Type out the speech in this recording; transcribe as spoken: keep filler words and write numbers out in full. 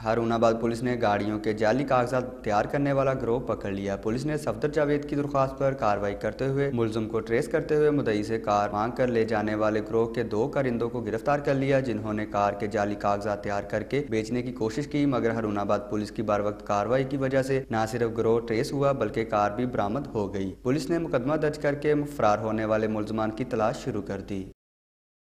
Harunabad police ने गाड़ियों के जाली कागजात तैयार करने वाला गिरोह पकड़ लिया। पुलिस ने सफदर जावेद की दरख्वास्त पर कार्रवाई करते हुए मुलजिम को ट्रेस करते हुए मुद्दई से कार मांग कर ले जाने वाले गिरोह के दो कारिंदों को गिरफ्तार कर लिया, जिन्होंने कार के जाली कागजात तैयार करके बेचने की कोशिश की, मगर हारूनाबाद पुलिस की बारवक्त कार्रवाई की वजह से न सिर्फ गिरोह ट्रेस हुआ बल्कि कार भी बरामद हो गई। पुलिस ने मुकदमा दर्ज करके फरार होने वाले मुलजमान की तलाश शुरू कर दी।